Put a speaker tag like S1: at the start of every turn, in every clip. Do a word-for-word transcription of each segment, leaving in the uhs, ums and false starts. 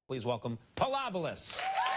S1: Please welcome Pilobolus.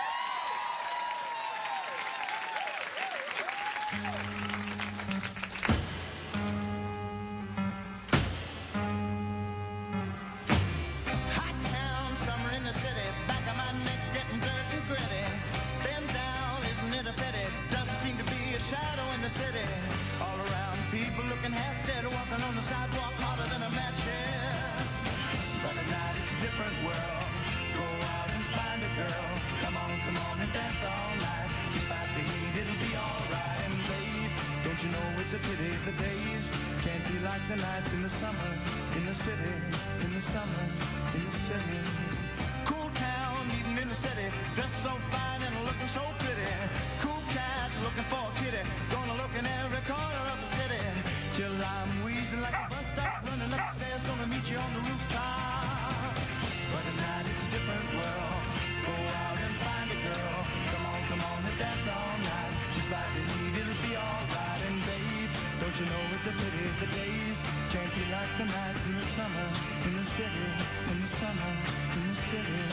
S2: Hot town, summer in the city, back of my neck getting dirt and gritty. Bend down, isn't it a pity? Doesn't seem to be a shadow in the city. All around, people looking half dead, walking on the sidewalk harder than a match here. But at night it's a different world. Go out and find a girl. Come on, come on and dance all night. Despite the heat, it'll be alright. And babe, don't you know it's a pity the days can't be like the nights in the summer, in the city, in the summer, in the city. Cool town, eating in the city, dressed so fine and looking so pretty. Cool cat, looking for a kitty, gonna look in every corner of the city. Till I'm wheezing like a bus stop, running up the stairs, gonna meet you on the rooftop. But at night it's a different world. Go out and find a girl. Come on, come on and dance all night. Despite the heat, it'll be alright. And babe, don't you know it's a pity the days can't be like the nights in the summer, in the city, in the summer, in the city.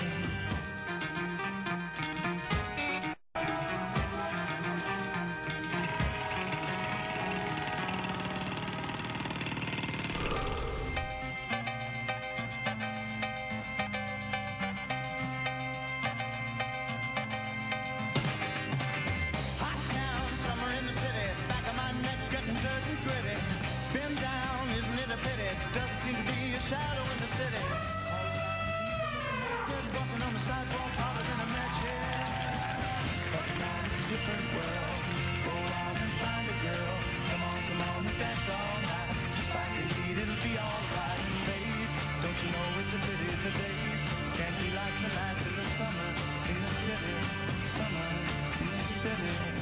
S2: Been down, isn't it a pity? Doesn't seem to be a shadow in the city. Walking on the sidewalk harder than a match here. But now it's a different world. Go out and find a girl. Come on, come on and dance all night. Despite the heat, it'll be alright. And babe, don't you know it's a pity the days can't be like the nights in the summer, in the city, summer, in the city.